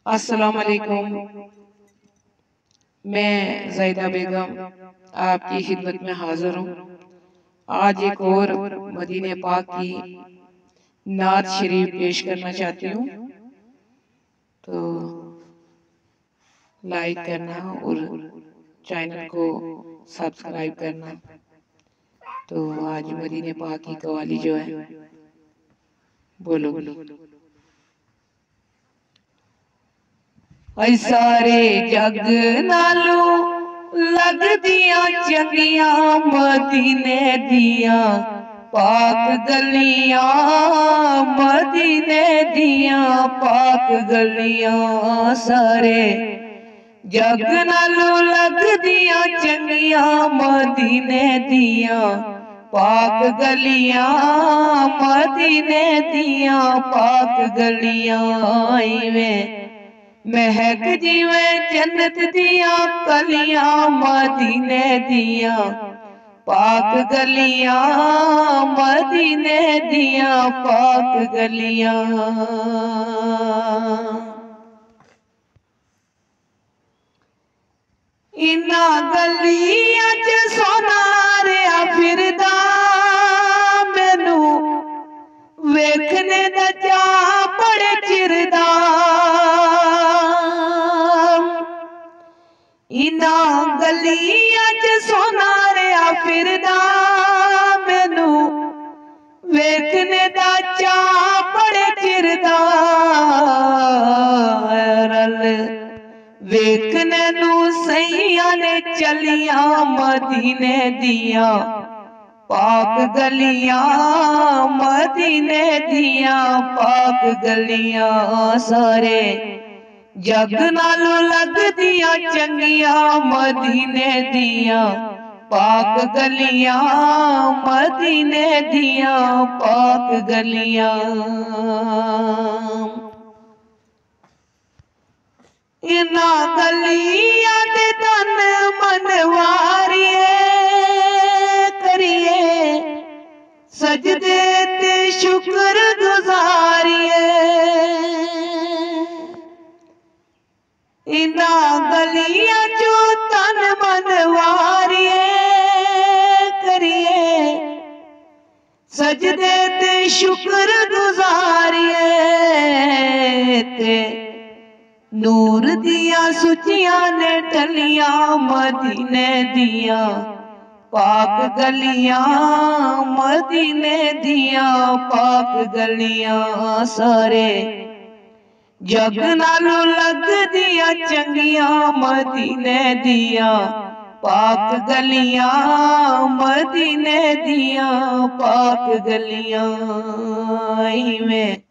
अस्सलाम वालेकुम। मैं ज़ैदा बेगम आपकी खिदमत में हाजिर हूँ। आज एक और मदीने पाक की नात शरीफ पेश करना चाहती हूँ, तो लाइक करना और चैनल को सब्सक्राइब करना। तो आज मदीने पाक की कवाली जो है बोलो। सारे जग नालों लग दिया चंगिया मदीने दिया पाक गलियां, मदीने दिया पाक गलियां। सारे जग नालों लग दिया चंगिया मदीने दिया पाक गलियां, मदीने दिया पाक गलियां। में महक जीवे जन्नत दिया कलियां मदीने दिया पाक गलियां, मदीने दिया पाक गलियां। इना गलियां च सोना रहा फिरदा, मैनू वेखने दा चा बड़े चिरदा। इना गलियां च सोना रहा फिरदा, मैनू वेखने दा चा बड़े चिरदा। रल वेखने नू सैया ने चलिया मदीने दिया पाक गलियां, मदीने दिया पाक गलियां। सारे जग नालों लग दिया चंगिया मदीने दिया पाक गलियां, मदीने दिया पाक गलियां। इना गलियां दे तन मनवारिए करिए सजदे ते शुक्र गुजारिए। इना गलियां चो तन मनवारिए करिए सजदे ते शुक्र गुजारिए। ते नूर दिया सुचिया ने टलिया मदीने दिया पाक गलियां, मदीने दिया पाक गलियां। सारे जग नालों लग दिया चंगिया मदीने दिया पाक गलियां, मदीने दिया पाक गलियां। में